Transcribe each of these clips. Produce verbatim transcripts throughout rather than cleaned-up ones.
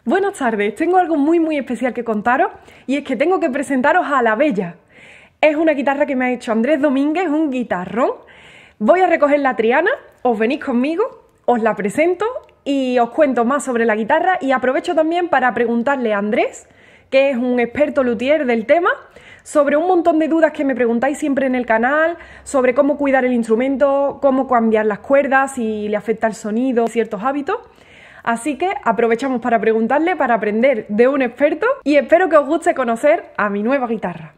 Buenas tardes, tengo algo muy muy especial que contaros y es que tengo que presentaros a La Bella. Es una guitarra que me ha hecho Andrés Domínguez, un guitarrón. Voy a recoger la Triana, os venís conmigo, os la presento y os cuento más sobre la guitarra y aprovecho también para preguntarle a Andrés, que es un experto luthier del tema, sobre un montón de dudas que me preguntáis siempre en el canal, sobre cómo cuidar el instrumento, cómo cambiar las cuerdas, si le afecta el sonido, ciertos hábitos. Así que aprovechamos para preguntarle, para aprender de un experto y espero que os guste conocer a mi nueva guitarra.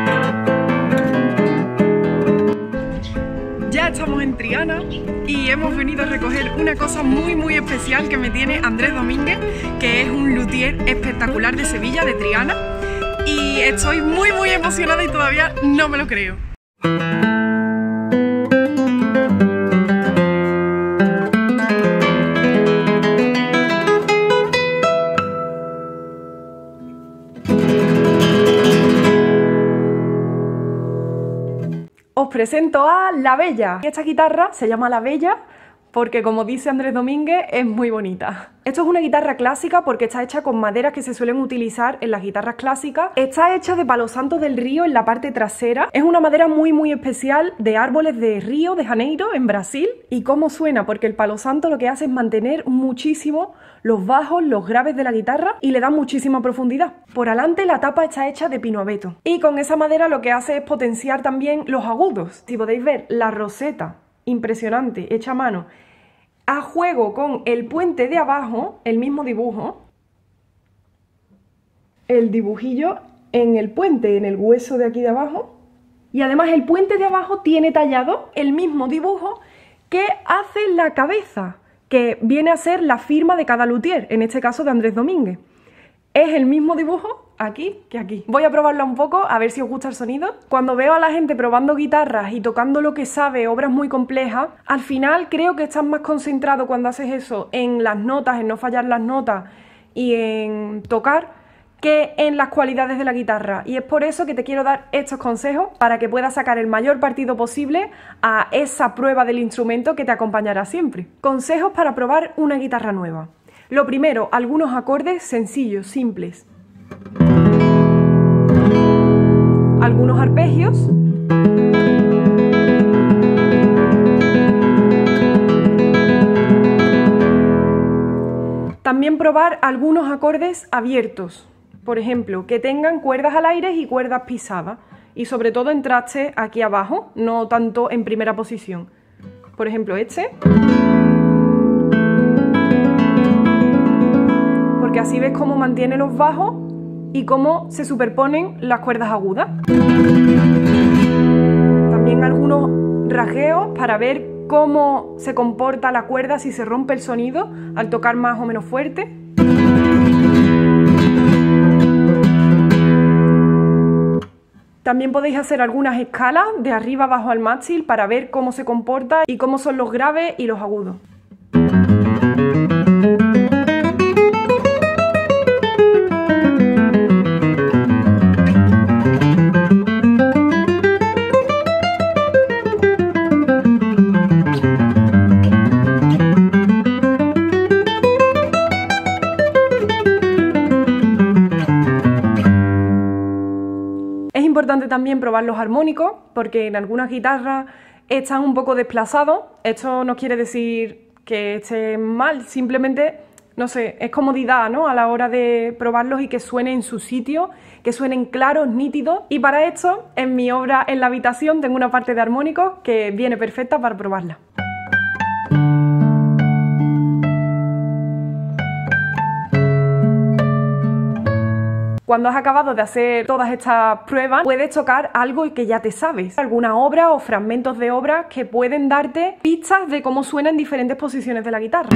Ya estamos en Triana y hemos venido a recoger una cosa muy muy especial que me tiene Andrés Domínguez, que es un luthier espectacular de Sevilla, de Triana, y estoy muy muy emocionada y todavía no me lo creo. Os presento a La Bella. Esta guitarra se llama La Bella porque, como dice Andrés Domínguez, es muy bonita. Esto es una guitarra clásica porque está hecha con maderas que se suelen utilizar en las guitarras clásicas. Está hecha de palo santo del río en la parte trasera. Es una madera muy muy especial de árboles de Río de Janeiro, en Brasil. ¿Y cómo suena? Porque el palo santo lo que hace es mantener muchísimo los bajos, los graves de la guitarra y le da muchísima profundidad. Por adelante la tapa está hecha de pino abeto. Y con esa madera lo que hace es potenciar también los agudos. Si podéis ver la roseta, impresionante, hecha a mano, a juego con el puente de abajo, el mismo dibujo, el dibujillo en el puente, en el hueso de aquí de abajo, y además el puente de abajo tiene tallado el mismo dibujo que hace la cabeza, que viene a ser la firma de cada luthier, en este caso de Andrés Domínguez. Es el mismo dibujo aquí que aquí. Voy a probarla un poco a ver si os gusta el sonido. Cuando veo a la gente probando guitarras y tocando lo que sabe, obras muy complejas, al final creo que estás más concentrado cuando haces eso en las notas, en no fallar las notas y en tocar, que en las cualidades de la guitarra. Y es por eso que te quiero dar estos consejos para que puedas sacar el mayor partido posible a esa prueba del instrumento que te acompañará siempre. Consejos para probar una guitarra nueva. Lo primero, algunos acordes sencillos, simples. Algunos arpegios. También probar algunos acordes abiertos. Por ejemplo, que tengan cuerdas al aire y cuerdas pisadas. Y sobre todo en traste aquí abajo, no tanto en primera posición. Por ejemplo, este. Porque así ves cómo mantiene los bajos y cómo se superponen las cuerdas agudas. También algunos rasgueos para ver cómo se comporta la cuerda si se rompe el sonido al tocar más o menos fuerte. También podéis hacer algunas escalas de arriba abajo al mástil para ver cómo se comporta y cómo son los graves y los agudos. Es importante también probar los armónicos, porque en algunas guitarras están un poco desplazados. Esto no quiere decir que esté mal, simplemente, no sé, es comodidad, ¿no? A la hora de probarlos y que suenen en su sitio, que suenen claros, nítidos. Y para esto, en mi obra en la habitación, tengo una parte de armónicos que viene perfecta para probarla. Cuando has acabado de hacer todas estas pruebas, puedes tocar algo que ya te sabes. Alguna obra o fragmentos de obras que pueden darte pistas de cómo suena en diferentes posiciones de la guitarra.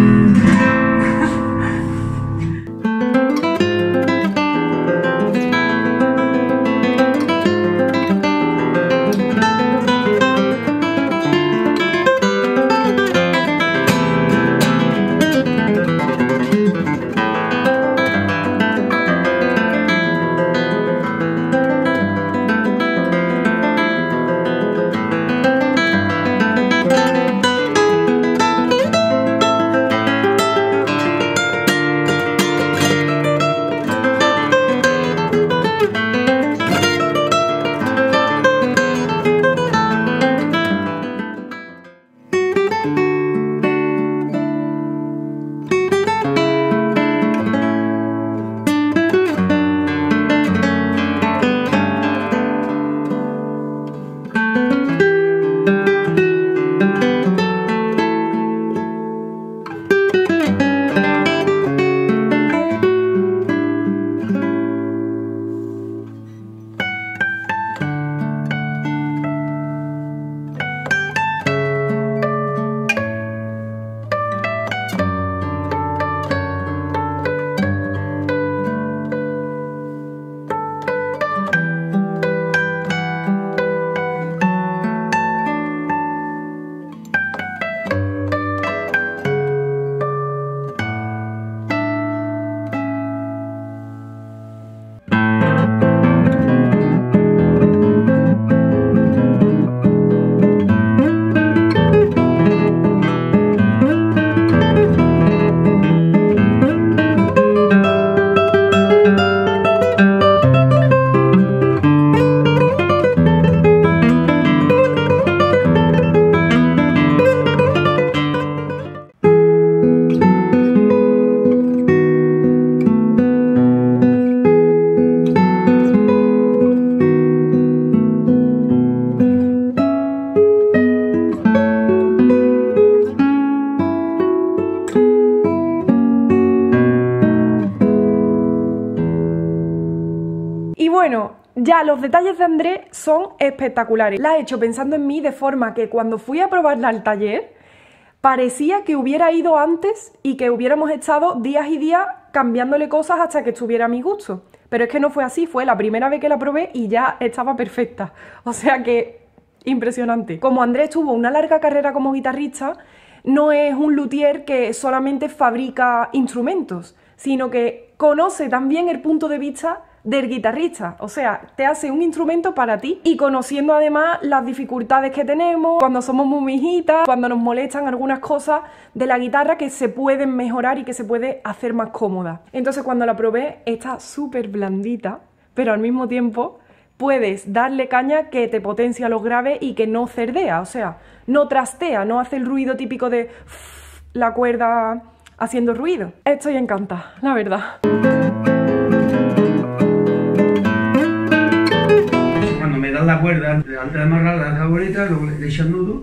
bueno, ya los detalles de Andrés son espectaculares. La ha hecho pensando en mí de forma que cuando fui a probarla al taller, parecía que hubiera ido antes y que hubiéramos estado días y días cambiándole cosas hasta que estuviera a mi gusto. Pero es que no fue así, fue la primera vez que la probé y ya estaba perfecta. O sea que, impresionante. Como Andrés tuvo una larga carrera como guitarrista, no es un luthier que solamente fabrica instrumentos, sino que conoce también el punto de vista del guitarrista, o sea, te hace un instrumento para ti y conociendo además las dificultades que tenemos cuando somos muy mijitas, cuando nos molestan algunas cosas de la guitarra que se pueden mejorar y que se puede hacer más cómoda. Entonces cuando la probé está súper blandita, pero al mismo tiempo puedes darle caña que te potencia los graves y que no cerdea, o sea, no trastea, no hace el ruido típico de la cuerda haciendo ruido. Estoy encantada, la verdad. Me das la cuerda, antes de amarrarla la bolita, luego le echas el nudo.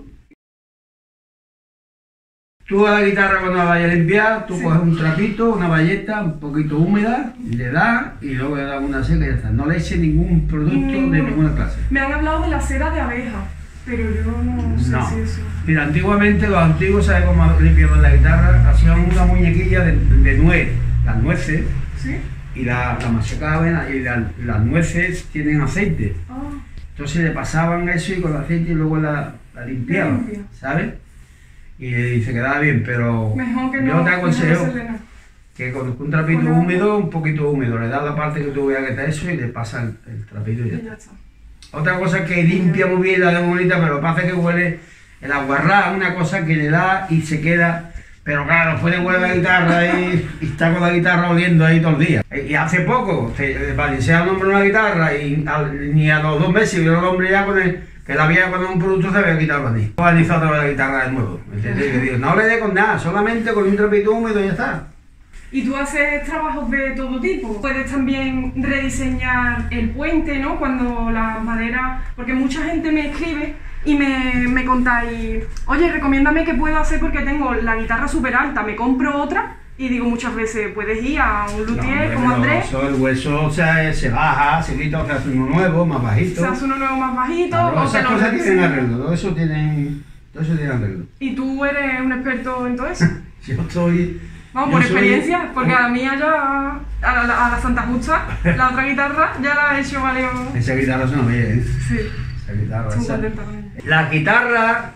Tú a la guitarra cuando la vayas a limpiar, tú sí. Coges un trapito, una bayeta, un poquito húmeda, le das y luego le das una seca y ya está. No le eches ningún producto Ninguno. de ninguna clase. Me han hablado de la cera de abeja, pero yo no sé no. si eso... Mira, antiguamente los antiguos, ¿sabes cómo limpiaban la guitarra? Hacían una muñequilla de, de nuez, las nueces, ¿sí? Y la, la machacaban y la, las nueces tienen aceite. Oh. Entonces le pasaban eso y con el aceite y luego la, la limpiaban, Limpia. ¿sabes? Y, y se quedaba bien, pero Mejor que yo no, te aconsejo que, no que con un trapito bueno, húmedo, un poquito húmedo, le das la parte que tú veas que está eso y le pasas el, el trapito y ya, y ya está. Otra cosa que limpia muy bien, la de bonita, pero pasa que huele el aguarrá, una cosa que le da y se queda... Pero claro, después huele la guitarra y, y está con la guitarra oliendo ahí todo el día. Y hace poco, valenciaba un hombre una guitarra y a, ni a los dos meses vio el hombre ya con el, que la había con un producto se había quitado para ti. Valenciado otra vez la guitarra de nuevo. ¿Entiendes? No le dé con nada, solamente con un trapito húmedo y ya está. Y tú haces trabajos de todo tipo. Puedes también rediseñar el puente, ¿no? Cuando las maderas... Porque mucha gente me escribe y me, me contáis, oye, recomiéndame qué puedo hacer porque tengo la guitarra súper alta, me compro otra. Y digo muchas veces, puedes ir a un luthier no, como Andrés. Eso, el hueso o sea, se baja, se quita, se hace uno nuevo, más bajito. Se hace uno nuevo más bajito. Claro, o esas que cosas tienen arreglo, todo eso tienen, todo eso tiene arreglo. ¿Y tú eres un experto en todo eso? Yo estoy... Vamos, por experiencia, soy... porque a la mía ya, a la, a la Santa Justa, la otra guitarra, ya la he hecho varios... Esa guitarra es una bella, ¿eh? Sí. Esa guitarra, esa... La guitarra,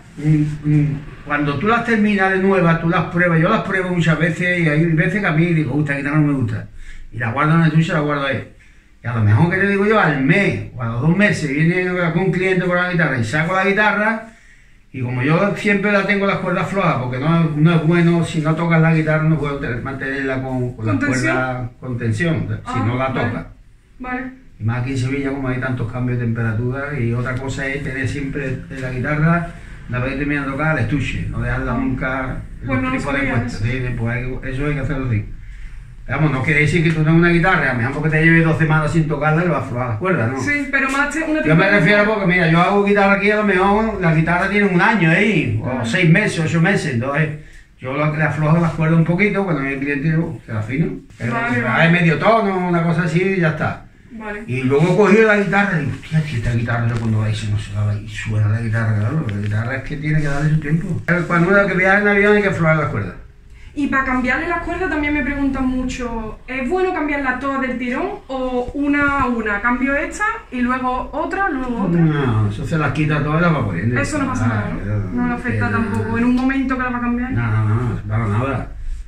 cuando tú las terminas de nuevas, tú las pruebas, yo las pruebo muchas veces y hay veces que a mí digo, esta guitarra no me gusta. Y la guardo en el tuyo y la guardo ahí. Y a lo mejor que te digo yo, al mes o a los dos meses viene algún cliente con la guitarra y saco la guitarra. Y como yo siempre la tengo las cuerdas flojas, porque no, no es bueno, si no tocas la guitarra no puedo mantenerla con, con, ¿Con las cuerdas con tensión, si ah, no la vale. tocas. Vale. Y más aquí en Sevilla como hay tantos cambios de temperatura, y otra cosa es tener siempre en la guitarra, una vez que termina de tocar, el estuche, no dejarla nunca pues no tipo de puesto. Sí, pues hay, eso hay que hacerlo así. Vamos, no quiere decir que tú tengas una guitarra, a lo mejor porque te lleves dos semanas sin tocarla y le vas a aflojar las cuerdas, ¿no? Sí, pero más una Yo me refiero porque, mira, yo hago guitarra aquí, a lo mejor la guitarra tiene un año ahí, o seis meses, ocho meses, entonces yo le aflojo las cuerdas un poquito, cuando el cliente digo, se la afino. Pero vale, vale. Hay medio tono, una cosa así y ya está. Vale. Y luego cogí la guitarra y digo, hostia, si esta guitarra yo cuando la hice no se daba y suena la guitarra, claro, la guitarra es que tiene que darle su tiempo. Cuando uno que viaja en avión hay que aflojar las cuerdas. Y para cambiarle las cuerdas también me preguntan mucho, ¿es bueno cambiarlas todas del tirón o una a una? ¿Cambio esta y luego otra, luego otra? No, eso se las quita todas y las va poniendo. Eso no pasa nada, ¿no? No le afecta tampoco, en un momento que la va a cambiar. No, no, no, para nada.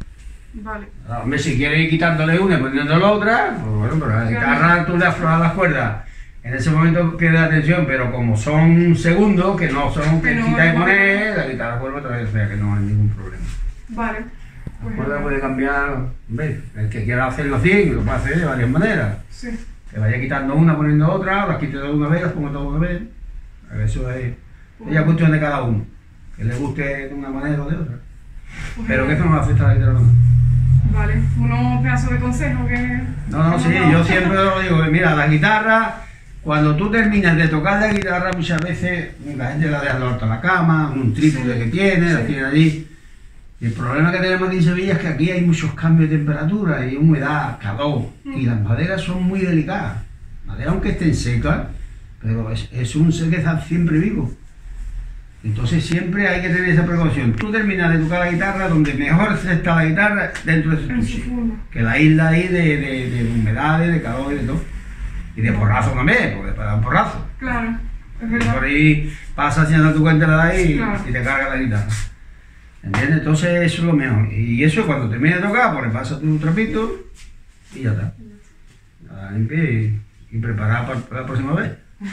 Vale. Hombre, si quieres ir quitándole una y poniendo la otra, pues bueno, pero la guitarra tú le aflojas las cuerdas. En ese momento pierde la tensión, pero como son segundos, que no son que no, quitas y poner, la guitarra vuelve otra vez, o sea que no hay ningún problema. Vale. La cuerda puede cambiar, hombre, el que quiera hacerlo así, lo puede hacer de varias maneras. Sí. Que vaya quitando una, poniendo otra, las quite de una vez, las ponga todas de una vez. Eso es, es cuestión de cada uno, que le guste de una manera o de otra. Pues pero que eso no afecta a la guitarra. Vale, unos pedazos de consejo que... No, no, sí, no. Yo siempre lo digo, mira, la guitarra, cuando tú terminas de tocar la guitarra, muchas veces la gente la deja alta en la cama, un trípode sí. que tiene, sí. la tiene allí. Y el problema que tenemos aquí en Sevilla es que aquí hay muchos cambios de temperatura y humedad, calor, mm. y las maderas son muy delicadas. madera aunque estén secas, pero es, es un ser que está siempre vivo. Entonces siempre hay que tener esa precaución. Tú terminas de tocar la guitarra donde mejor está la guitarra, dentro de ese estuche. Que la isla ahí de, de, de humedades, de calor y de todo. Y de porrazo también, porque para dar un porrazo. Claro, es verdad. Por ahí pasas sin dar tu cuenta la de ahí y, Claro. y te carga la guitarra. ¿Entiendes? Entonces eso es lo mejor. Y eso cuando termines de tocar, pues le pasas tu trapito y ya está. La limpia y, y preparada para, para la próxima vez.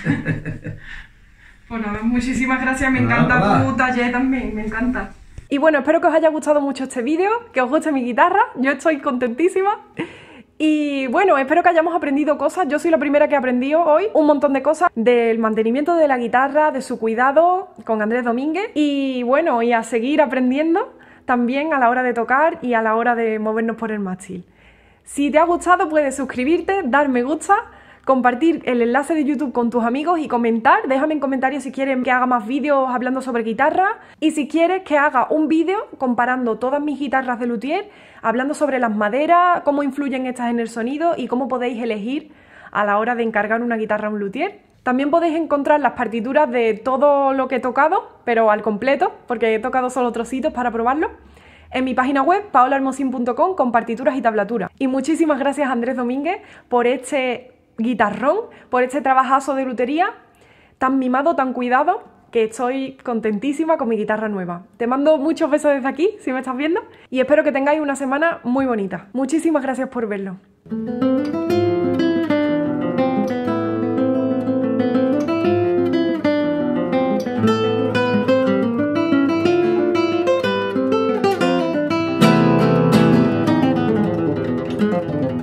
Pues nada, muchísimas gracias, me Nada, encanta nada. tu taller también, me encanta. Y bueno, espero que os haya gustado mucho este vídeo, que os guste mi guitarra, yo estoy contentísima. Y bueno, espero que hayamos aprendido cosas, yo soy la primera que he aprendido hoy, un montón de cosas del mantenimiento de la guitarra, de su cuidado con Andrés Domínguez. Y bueno, y a seguir aprendiendo también a la hora de tocar y a la hora de movernos por el mástil. Si te ha gustado puedes suscribirte, dar me gusta, compartir el enlace de YouTube con tus amigos y comentar. Déjame en comentarios si quieres que haga más vídeos hablando sobre guitarra y si quieres que haga un vídeo comparando todas mis guitarras de luthier, hablando sobre las maderas, cómo influyen estas en el sonido y cómo podéis elegir a la hora de encargar una guitarra a un luthier. También podéis encontrar las partituras de todo lo que he tocado, pero al completo, porque he tocado solo trocitos para probarlo, en mi página web paola hermosín punto com con partituras y tablaturas. Y muchísimas gracias a Andrés Domínguez por este guitarrón, por este trabajazo de lutería tan mimado, tan cuidado, que estoy contentísima con mi guitarra nueva. Te mando muchos besos desde aquí, si me estás viendo, y espero que tengáis una semana muy bonita. Muchísimas gracias por verlo. Thank you.